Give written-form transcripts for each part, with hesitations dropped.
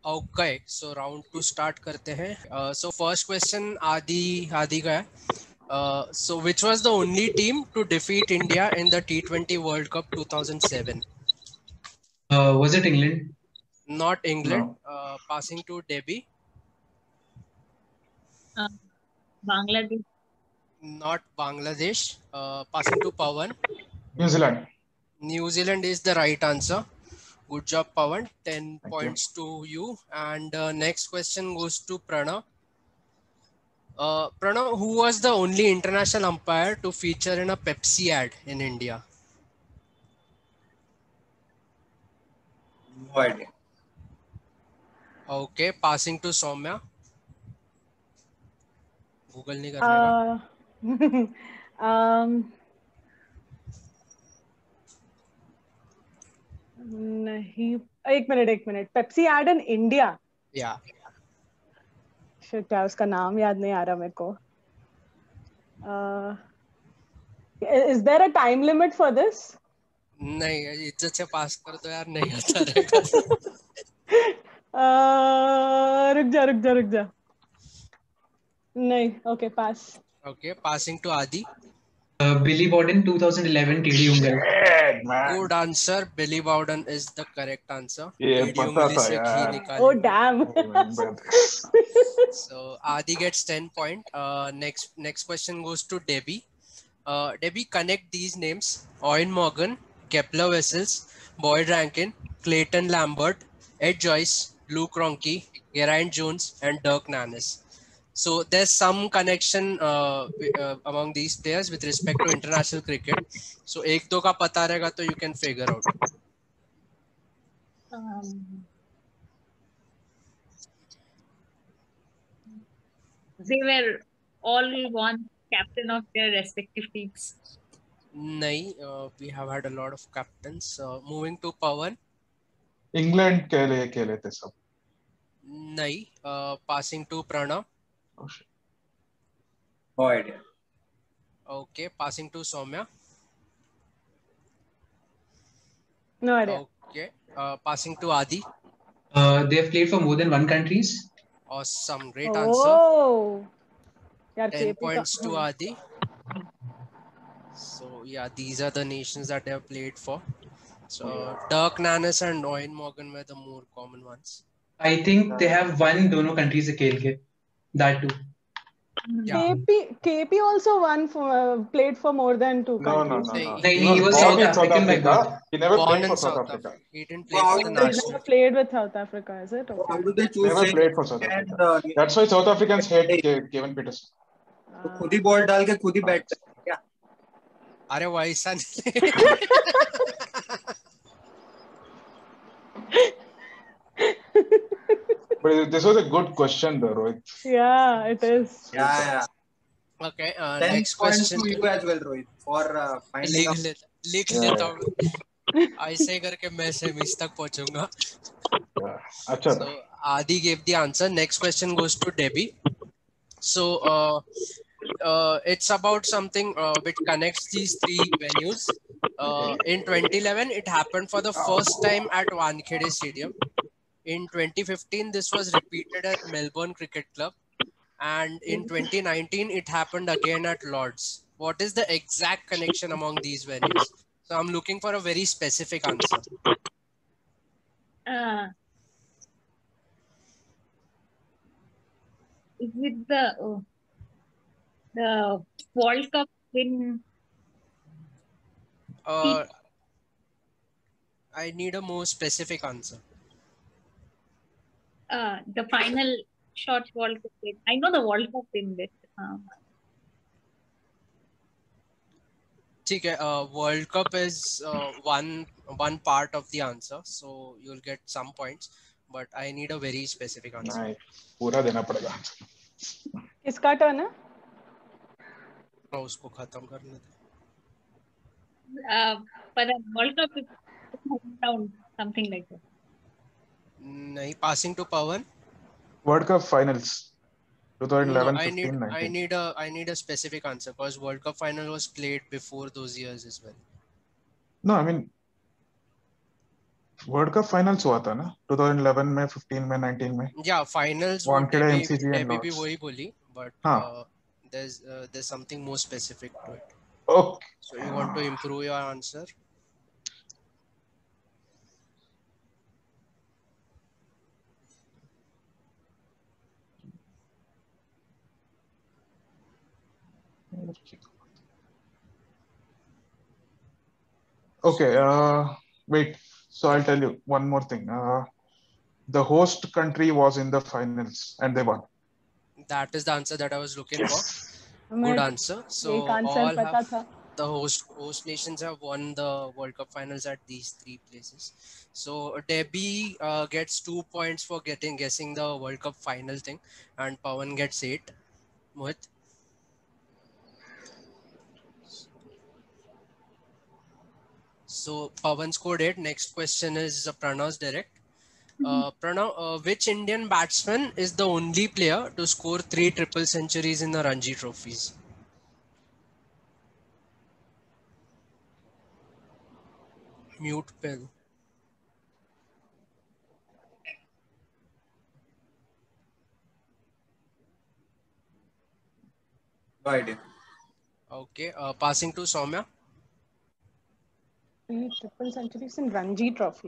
Okay, so round 2 start करते हैं. So first question आदि का है. So which was the only team to defeat India in the T20 World Cup 2007? Was it England? Not England. No. Passing to Debbie. Bangladesh. Not Bangladesh. Passing to Pawan. New Zealand. New Zealand is the right answer. Good job, Pawan. 10 Thank points to you. And next question goes to Pranav. Pranav, who was the only international umpire to feature in a Pepsi ad in India? No idea. Okay, passing to Soumya. Google नहीं करने का. नहीं, एक minute. Pepsi ad in India. Yeah. Shit यार, उसका नाम याद नहीं आ रहा मेरे को. Is there a time limit for this? नहीं, इज्जत से पास कर दो यार, नहीं होता रहेगा. रुक जा. नहीं, okay, pass. Okay, passing to Adi. Billy Bowden, 2011 TD Ungal. Good answer. Billy Bowden is the correct answer. ये TD पता उंगली था से घी यार. निकाले. Oh damn. So Adi gets 10 point. Next question goes to Debbie. Debbie, connect these names: Owen Morgan, Kepler Wessels, Boyd Rankin, Clayton Lambert, Ed Joyce, Luke Ronchi, Geraint Jones, and Dirk Nannes. So there's some connection among these players with respect to international cricket. So एक दो का पता रहेगा तो you can figure out. They were all one captain of their respective teams. नहीं, we have had a lot of captains. Moving to Pawan. England के लिए खेले थे सब. नहीं, passing to Pranav. Oh, shit. No idea. Okay, passing to Soumya. No idea. Okay, passing to Adi. They have played for more than one countries. Awesome, great answer. Oh. यार 10 KP points का. to Adi. So yeah, these are the nations that they have played for. So Dirk Nannes and Owen Morgan were the more common ones. I think they have won दोनों countries से खेल के. That too. Yeah. KP also won for played for more than two No. countries. He was born in South South African by Africa. birth. He never Born played in for South South Africa. Africa. He didn't play for the Never national. played with South Africa, is it? How Okay. do they choose? Never played for South Africa. That's why South Africans hate Kevin Peterson. तो खुद ही ball डाल के खुद ही bat करते हैं क्या? अरे वैसा नहीं. But this was a good question though, Rohit. Yeah, it is. Yeah. Okay, 10 next points question. to you as well, Rohit, for finding out. लिख Yeah. लेता हूँ. ऐसे करके मैं सेमीज तक पहुंचूंगा. Yeah. अच्छा था. So Adi gave the answer. Next question goes to Debbie. So it's about something which connects these three venues. In 2011, it happened for the first time at Wankhede Stadium. In 2015, this was repeated at Melbourne Cricket Club. And in 2019, it happened again at Lord's. What is the exact connection among these venues? So I'm looking for a very specific answer. Is it the World Cup in? I need a more specific answer. The final shot World Cup win. I know the World Cup win bit. ठीक है, World Cup is one part of the answer, so you'll get some points, but I need a very specific answer. नहीं, पूरा देना पड़ेगा. किसका turn है? उसको खत्म करने दे. But the World Cup is round, something like that. नहीं, passing to Pawan. World Cup finals. 2011, No, 15, 19. I need a specific answer because World Cup final was played before those years as well. No, I mean world cup finals हुआ था ना 2011 में, 15 में, 19 में. Yeah, finals वो Wankhede, MCG and Debbie भी Lords. वही बोली, but हाँ. there's something more specific to it. Okay. So you want to improve your answer? Okay. Wait. So I'll tell you one more thing. The host country was in the finals and they won. That is the answer that I was looking for. हमें Good answer. So एक answer all पता have था. the host nations have won the World Cup finals at these three places. So Debbie gets 2 points for guessing the World Cup final thing, and Pawan gets 8. Mohit. So Pawan scored 8. Next question is Pranav's direct. Pranav, which Indian batsman is the only player to score 3 triple centuries in the Ranji trophies? Mute pill. No idea. Okay, passing to Soumya. 3 triple centuries in Ranji Trophy.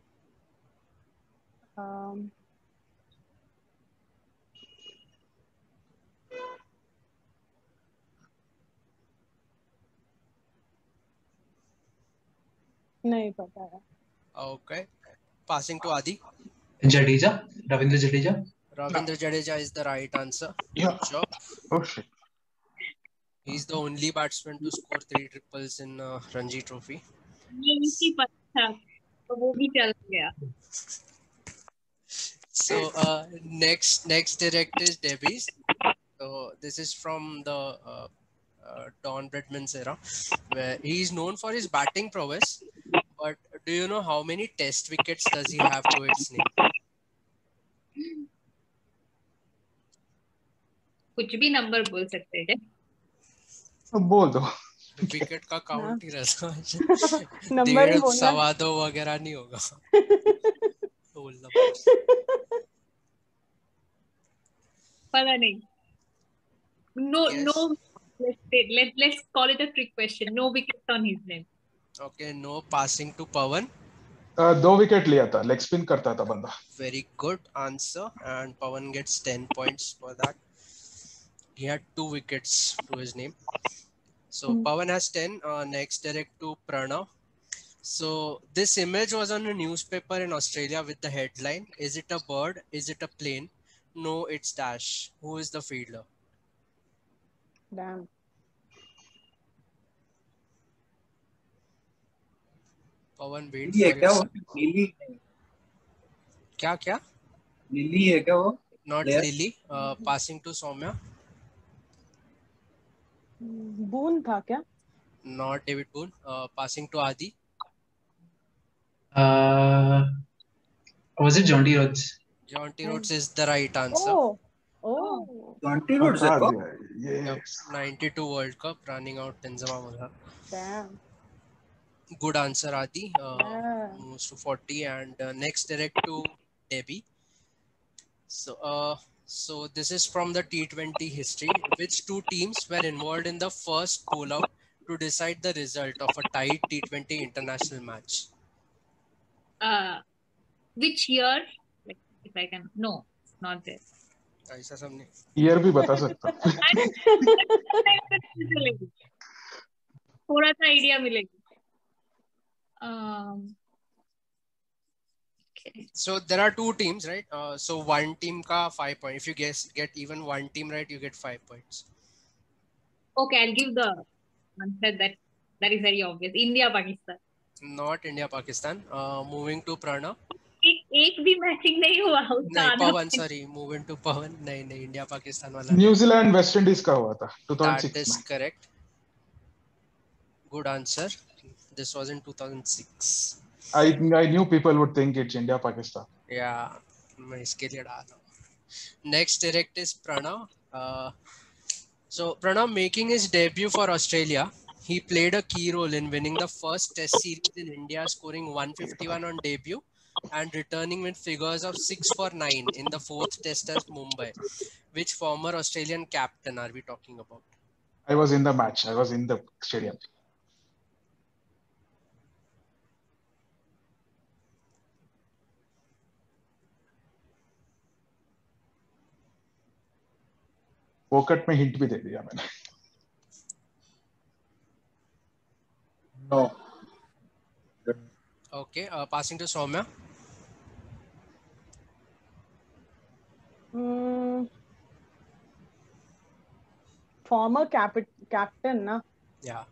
नहीं पता है. Okay, passing to Adi. Jadeja, Ravindra Jadeja. Ravindra Jadeja is the right answer. Yeah. Good job. Oh shit. He's the only batsman to score 3 triples in Ranji Trophy. ये इसी पता था, तो वो भी चल गया. So next direct is Debbie's. So this is from the Don Bradman's era, where he is known for his batting prowess. But do you know how many test wickets does he have to its name? कुछ भी number बोल सकते हैं. बोल दो. Wicket का count ही रहता है. नंबर ही बोलना. 1.25 वगैरह नहीं होगा. बोलना पता नहीं. No, Yes. no. Let's call it a trick question. No wickets on his name. Okay, no. Passing to Pawan. 2 wicket लिया था, लेग स्पिन करता था बंदा. Very good answer, and Pawan gets 10 points for that. He had 2 wickets to his name. So Pawan has 10. Next direct to Pranav. So this image was on a newspaper in Australia with the headline, "Is it a bird? Is it a plane? No, it's dash. Who is the fielder?" Damn. Pawan, wait lily है for क्या your... वो? Lily. क्या? Lily है क्या वो? Not Player? Lily. Passing to Soumya. Boone था क्या? Not David Boone. Passing to Adi. Was it John T. Rhodes? John T. Rhodes is the right answer. Oh. Jonty Rhodes है वो? Yes. 92 World Cup, running out Benzema Mullah. Damn. Good answer, Adi. Yeah. Moves to 40, and next direct to Debbie. So this is from the T20 history. Which two teams were involved in the first bowl-out to decide the result of a tied T20 international match? Which year? Like, if I can. No, not there. ऐसा सब नहीं. Year भी बता सकता. थोड़ा सा idea मिलेगी. Okay. So there are two teams, right? So one team ka 5 points. If you get even one team right, you get 5 points. Okay, I'll give the answer that is very obvious. India, Pakistan. Not India, Pakistan. Moving to Pranav. एक भी matching नहीं हुआ उसका. नहीं, Pawan, sorry. Moving to Pawan. नहीं, India, Pakistan वाला. New Zealand West Indies का हुआ था 2006 That is correct. Good answer. This was in 2006. I knew people would think it's India Pakistan. Yeah, मैं इसके लिए डाला. Next direct is Pranav. So Pranav making his debut for Australia. He played a key role in winning the first Test series in India, scoring 151 on debut and returning with figures of 6 for 9 in the fourth Test at Mumbai. Which former Australian captain are we talking about? I was in the match. I was in the stadium. पोकट में hint भी दे दिया मैंने. No. Okay, passing to Soumya. Former captain, na? Yeah.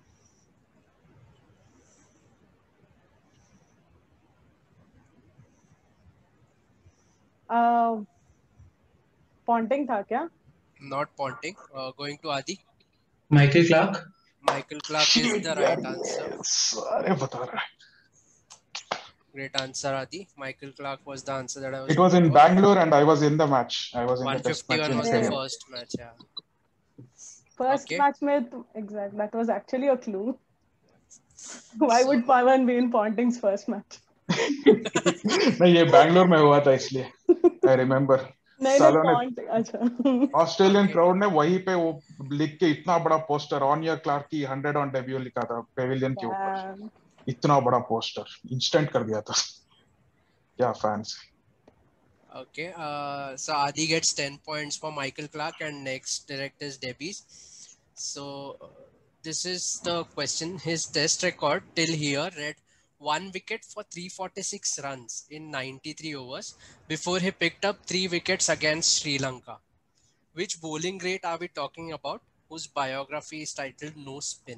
Ponting था क्या? Not Ponting. Going to Adi. Michael Clark. Michael Clark is the right answer. सारे बता रहा है. Great answer, Adi. Michael Clark was the answer that I was. It was in Bangalore and I was in the match. I was in the test match 151 in was the stadium. first match. Yeah. First Okay. match में exact. That was actually a clue. Why would Pawan be in Ponting's first match? नहीं ये बैंगलोर में हुआ था इसलिए. I remember. नहीं सालों ने Ponting. अच्छा. ऑस्ट्रेलियन क्राउड ने वहीं पे वो लिख के इतना बड़ा पोस्टर ऑन योर क्लार्क की 100 ऑन डेब्यू लिखा था पेविलियन के ऊपर. इतना बड़ा पोस्टर इंस्टेंट कर दिया था. क्या fans. Okay, so Adi gets 10 points for Michael Clark and next direct is Debbie's. So this is the question. His test record till here read 1 wicket for 346 runs in 93 overs before he picked up 3 wickets against Sri Lanka. Which bowling great are we talking about whose biography is titled No Spin?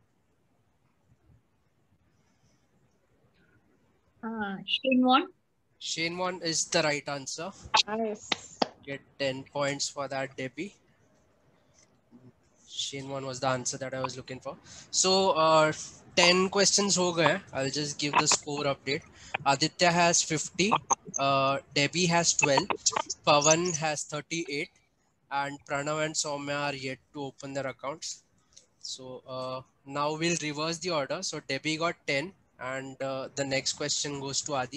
Shane Warne. Shane Warne is the right answer. Nice. Get 10 points for that, Debbie. Shane Warne was the answer that I was looking for. So 10 questions ho gaye. I'll just give the score update. Aditya has 50. Debbie has 12. Pawan has 38. And Pranav and Soumya are yet to open their accounts. So now we'll reverse the order. So Debbie got 10 and the next question goes to Adi.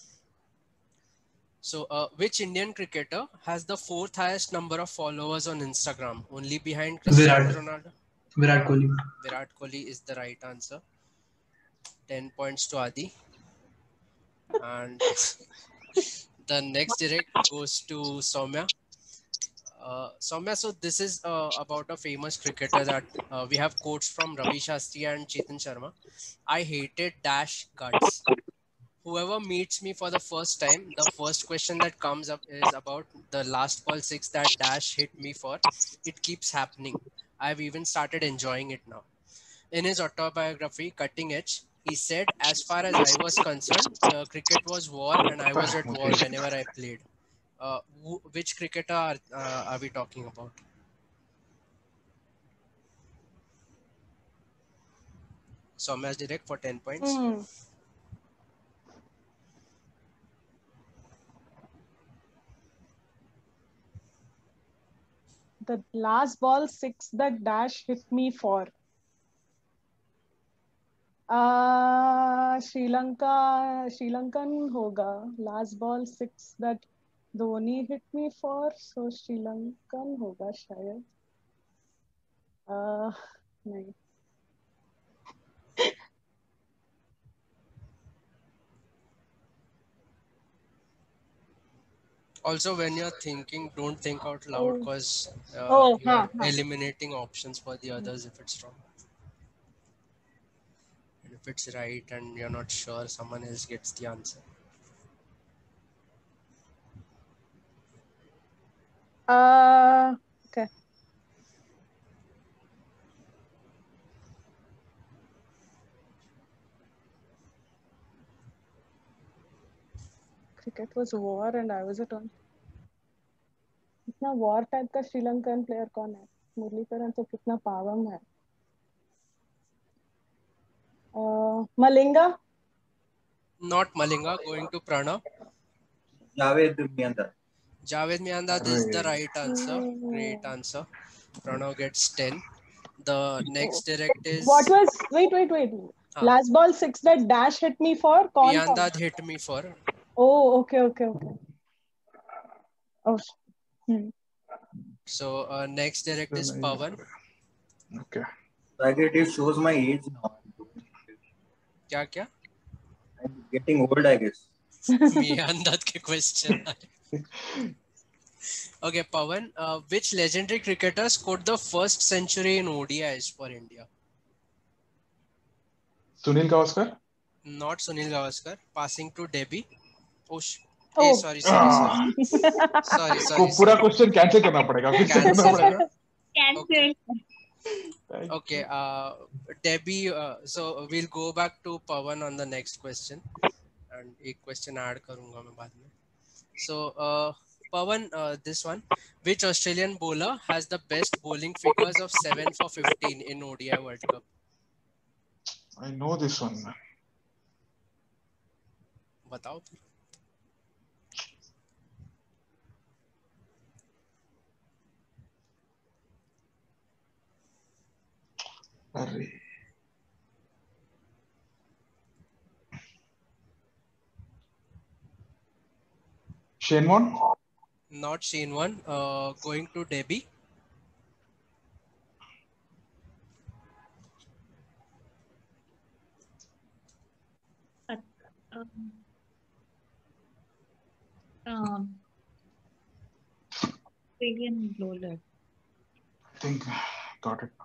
So which Indian cricketer has the 4th highest number of followers on Instagram, only behind Cristiano Ronaldo? Virat Kohli. Virat Kohli is the right answer. 10 points to Adi. And the next direct goes to Soumya. Soumya, so this is about a famous cricketer that we have quotes from Ravi Shastri and Chetan Sharma. I hated dash guts. Whoever meets me for the first time, the first question that comes up is about the last ball 6 that dash hit me for. It keeps happening. I've even started enjoying it now. In his autobiography, Cutting Edge, he said, as far as I was concerned, cricket was war and I was at war whenever I played. Which cricketer are we talking about? Soumya's direct for 10 points. The last ball 6 that dash hit me for. Sri Lankan hoga. Last ball 6 that Dhoni hit me for. So Sri Lankan hoga shayad. नहीं. Also, when you're thinking, don't think out loud because you're eliminating options for the others if it's wrong. And if it's right and you're not sure, someone else gets the answer. Okay. Cricket was war and I was at on. कितना war type का Sri Lankan player कौन है? मुरलीधरन तो कितना पावम है. Malinga? Not Malinga. Going to Pranav. Javed Miandar. Javed Miandar is the right answer. Great answer. Pranav gets 10. The next direct is What was? Wait. हाँ, Last ball 6 that Dash hit me for. कौन था? Piandad hit me for. Oh, okay. Oh. So next direct is Pawan. Okay. I guess it shows my age now. क्या? I'm getting old, I guess. Piandad के question. Okay, Pawan. Which legendary cricketer scored the first century in ODIs for India? Sunil Gavaskar. Not Sunil Gavaskar. Passing to Debbie. Oh, Oh. sorry. को पूरा question cancel करना पड़ेगा फिर से करना पड़ेगा. Cancel. Okay, Debbie, so we'll go back to Pawan on the next question and एक question add करूँगा मैं बाद में. So Pawan, this one, which Australian bowler has the best bowling figures of 7 for 15 in ODI World Cup? I know this one. बताओ. अरे Shane Warne. Not Shane Warne. Going to Debbie. Australian bowler. I think got it.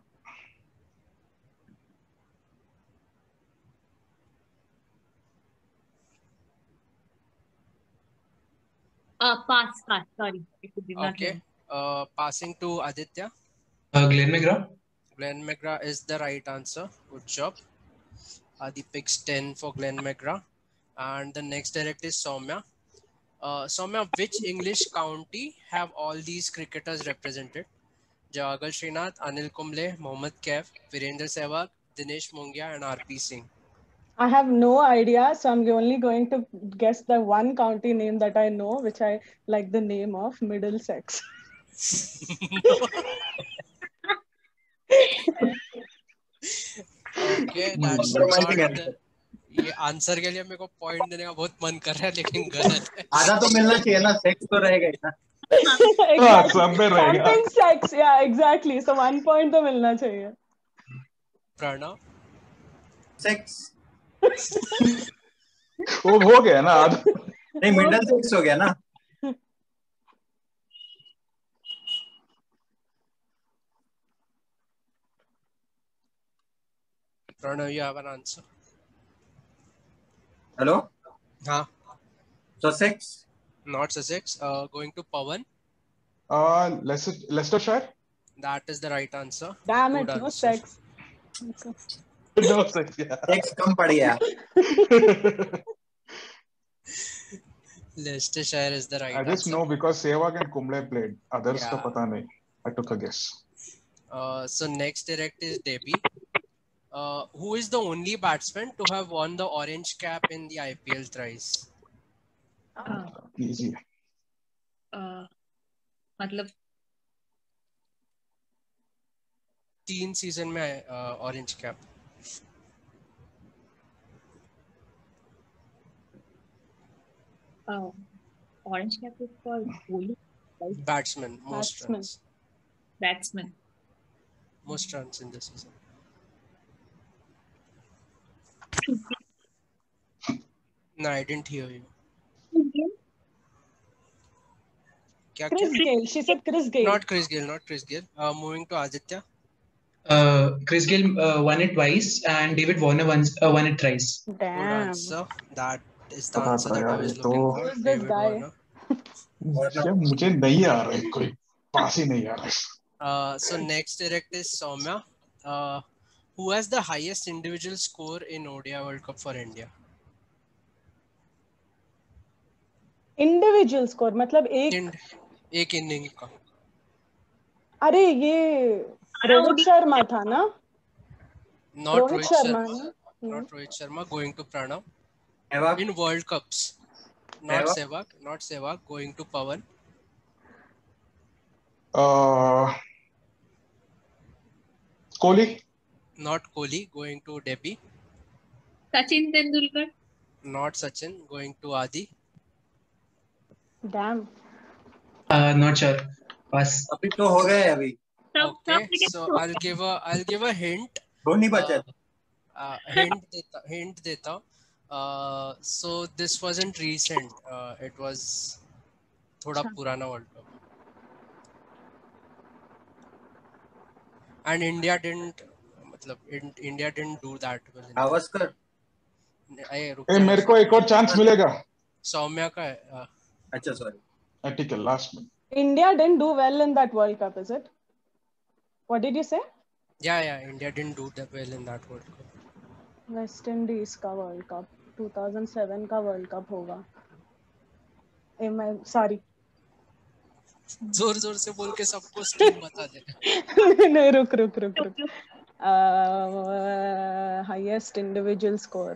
Pass. Sorry, it did not Okay. Passing to Aditya. Glenn McGrath. Glenn McGrath is the right answer. Good job. Adi picks 10 for Glenn McGrath. And the next direct is Soumya. Soumya, which English county have all these cricketers represented? Jawagal Srinath, Anil Kumble, Mohammad Kaif, Virendra Sehwag, Dinesh Mongia, and RP Singh. I have no idea, so I'm only going to guess the one county name that I know, which I like the name of, Middlesex. Okay, that's not. ये answer के लिए मेरे को point देने का बहुत मन कर रहा है लेकिन गलत है. आधा तो मिलना चाहिए ना, सेक्स तो रहेगा ही ना. Exactly. सब में रहेगा. Something sex, yeah, exactly. So 1 point तो मिलना चाहिए. प्रणव. सेक्स. वो हो गया ना आधा. नहीं, मिडल सेक्स हो गया ना. Pranav, you have an answer. Hello? हाँ. Sussex? Not Sussex. Going to Pawan. Leicestershire. That is the right answer. Damn Good it, no answer. sex. No sex. Yeah. Sex कम पड़ गया. Leicestershire is the right I just answer. know because Sehwag and Kumble played. Others Yeah. का पता नहीं. I took a guess. So next direct is Debbie. Who is the only batsman to have won the orange cap in the IPL thrice? Easy. मतलब 3 season में orange cap. orange cap is for bowling, right? Batsman, most Batsman. runs. Batsman. Most runs in the season. No, I didn't hear you. Chris Gayle. She said Chris Gayle. Not Chris Gayle. Moving to Aditya. Chris Gayle won it twice, and David Warner won it thrice. Good Damn. answer. That is the answer that I was तो looking for. Who's this David guy? Warner. मुझे नहीं आ रहा है कोई पास ही नहीं आ रहा है. So next direct is Soumya. Who has the highest individual score in ODI World Cup for India? Individual score मतलब एक इनिंग का. अरे ये रोहित शर्मा था ना? Not Rohit Sharma, no? Not Rohit Sharma. Going to Pranav. Sehwag? In World Cups. Not Sehwag. Going to Pawan. Kohli. Not Kohli. Going to Debbie. Sachin Tendulkar. Not Sachin. Going to Adi. Damn. Not sure. Pass. अभी तो हो गए अभी. सब Okay. cricket So हो I'll give a hint. Dhoni बचा. Hint देता हूँ. So this wasn't recent. It was थोड़ा पुराना World Cup. And India didn't do that well. Gavaskar. ए मेरे को एक और चांस मिलेगा. सौम्या का है. अच्छा सॉरी. ठीक है लास्ट में. India didn't do well in that World Cup, is it? What did you say? Yeah, India didn't do that well in that World Cup. West Indies का World Cup 2007 का World Cup होगा. Sorry. जोर से बोल के सबको steam बता दे. नहीं रुक. Highest individual score.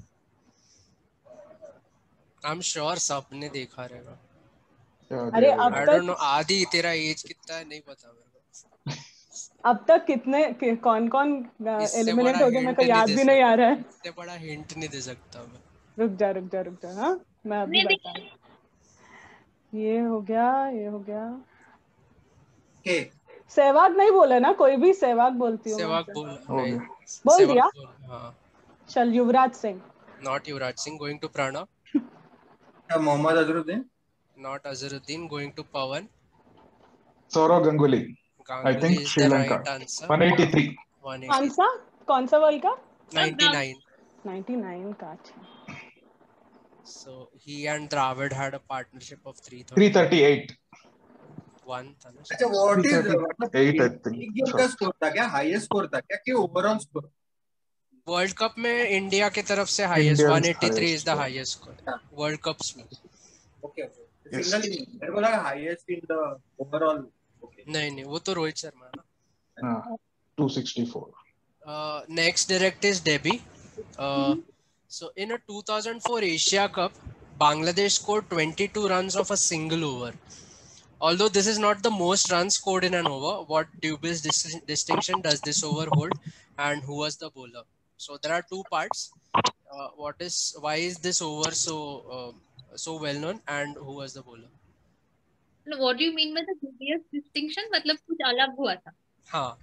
I'm sure सबने देखा रहेगा. अरे अब I तक don't know. आदि तेरा एज कितना है नहीं पता मेरे को. अब तक कितने कौन एलिमिनेट हो गए मेरे को याद भी नहीं आ रहा है. इससे बड़ा हिंट नहीं दे सकता मैं. रुक जा. हाँ मैं अभी बता. ये हो गया. के. सहवाग नहीं बोला ना कोई भी. सहवाग बोलती हूँ. सहवाग बोल दिया. हाँ. चल Yuvraj Singh. Not Yuvraj Singh. Going to Pranav. Mohammad Azharuddin. Not Azharuddin. Going to Pawan. Saurav Ganguly. I think is Sri the Lanka. right answer. 183. 180. कौन सा वर्ल्ड कप? 99. का. अच्छा. So he and Dravid had a partnership of 330. 338. One था ना. अच्छा what is 338 I think. एक game का score था क्या? हाईएस्ट स्कोर था क्या कि ओवरऑल स्कोर? वर्ल्ड कप में इंडिया की तरफ से highest India's 183 highest is the highest score. World cups में. ओके. सिंगल मेरे को लगा हाईएस्ट इन द ओवरऑल. नहीं वो तो रोहित शर्मा है ना. 264. Next direct is Debbie. So in a 2004 Asia Cup, Bangladesh scored 22 runs off a single over. Although this is not the most runs scored in an over, what dubious distinction does this over hold, and who was the bowler? So there are two parts. Why is this over so well known, and who was the bowler? No, what do you mean by the dubious distinction? मतलब कुछ अलग हुआ था. हाँ.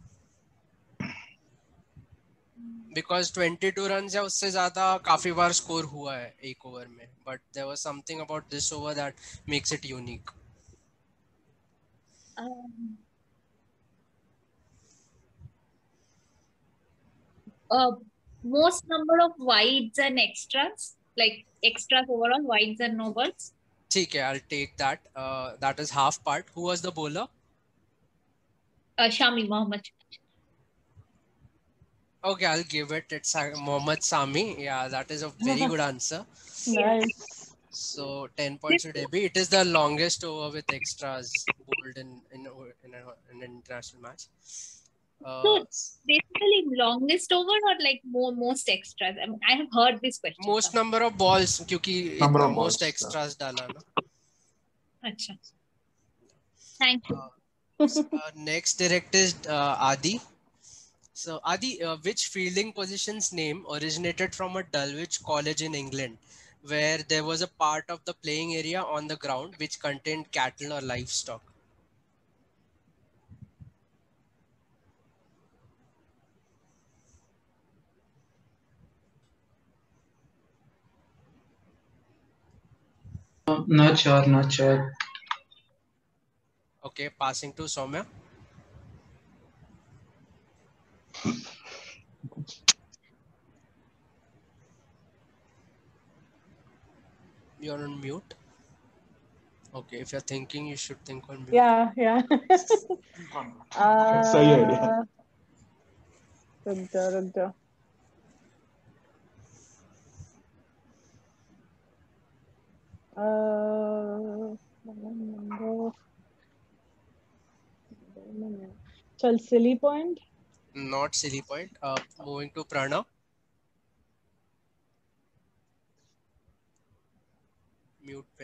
Because 22 runs या उससे ज़्यादा काफी बार स्कोर हुआ है एक ओवर में, but there was something about this over that makes it unique. Most number of wides and extras, like extras overall, wides and no balls. ठीक है, I'll take that. That is half part. Who was the bowler? Shami Mohammad. Okay, I'll give it. It's Mohammad Sami. Yeah, that is a very good answer. Nice. So 10 points to Debbie. It is the longest over with extras bowled in an international match. So basically longest over or like most extras? I mean, I have heard this question. Most number of balls क्योंकि most extras डाला ना. अच्छा. Thank you. Next direct is Adi. So Adi, which fielding position's name originated from a Dulwich College in England, where there was a part of the playing area on the ground which contained cattle or livestock? Not sure. Okay, passing to Soumya. You're on mute. Okay, if you're thinking, you should think on mute. Yeah. सही idea. रुक जा. चल silly point. Not silly point. Moving to Pranav. Mute पे.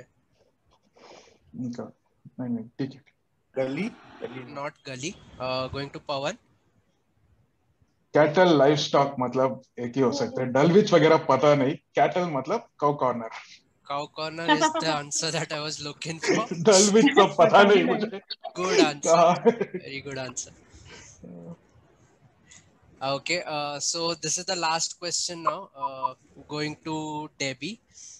नहीं ठीक है. गली. Not Gully. Going to Pawan. Cattle livestock मतलब एक ही हो सकते हैं, डलविच वगैरह पता नहीं, कैटल मतलब cow corner. Cow corner is the answer that I was looking for. Dulwich तो पता नहीं मुझे Good answer. कहाँ है। Very good answer. Okay, so this is the last question now. Going to Debbie.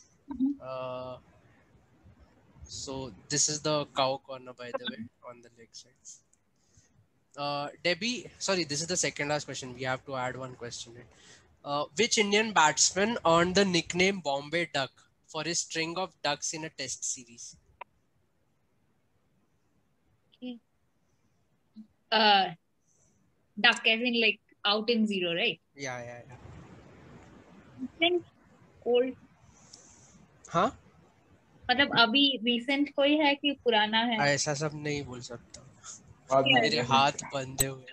So this is the cow corner, by the way, on the leg sides. Debbie, sorry, this is the second last question. We have to add one question. Which Indian batsman earned the nickname Bombay Duck for his string of ducks in a test series? Duck as in like out in zero, right? Yeah. Recent old, हाँ, मतलब अभी recent कोई है कि पुराना है? ऐसा सब नहीं बोल सकता, बाद में मेरे हाथ बंधे हुए।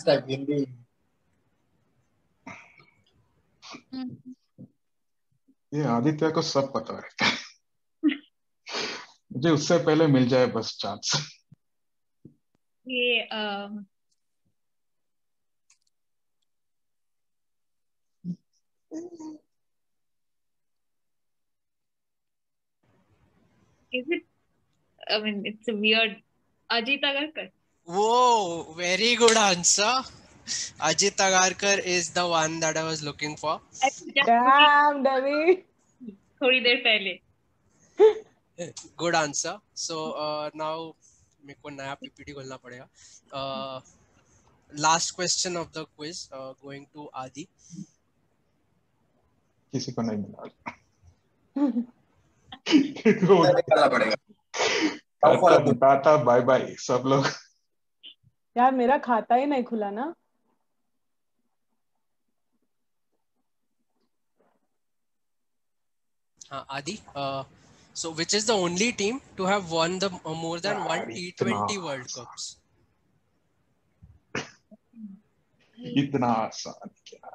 ये आदित्य को सब पता है। मुझे उससे पहले मिल जाए बस चांस। ये is it, I mean it's a weird, Ajit Agarkar. Whoa, very good answer. Ajit Agarkar is the one that I was looking for. Damn, Devi. थोड़ी देर पहले. Good answer. So now मेरे को नया PPT खोलना पड़ेगा. Last question of the quiz, going to Adi. किसी को नहीं मिला। टाटा बाय बाय सब लोग। यार मेरा खाता ही नहीं खुला ना। Adi, so which is the only team to have won the more than one T20 World Cups? इतना आसान क्या?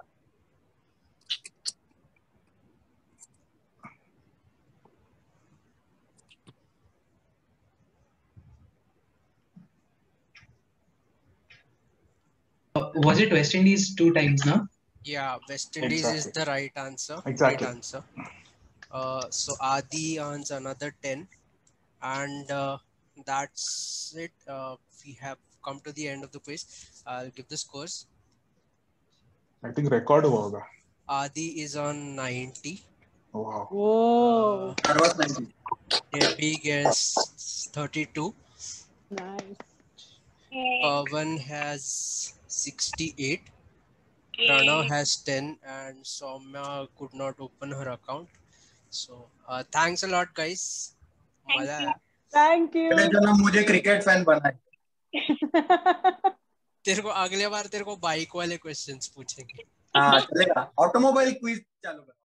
Was it West Indies 2 times, no? Yeah, West Indies is the right answer. Exactly. Right answer. So Adi earns another 10, and that's it. We have come to the end of the quiz. I'll give the scores. I think record हुआ होगा। Adi is on 90. Wow. Whoa. Debbie gets 32. Nice. Pawan has 68. Pranav has 10, and Soumya could not open her account. So thanks a lot, guys. मजा आया। Thank you. मुझे cricket fan बनाए। तेरे को अगले बार तेरे को बाइक वाले क्वेश्चंस पूछेंगे। हाँ चलेगा, ऑटोमोबाइल क्विज चालू कर।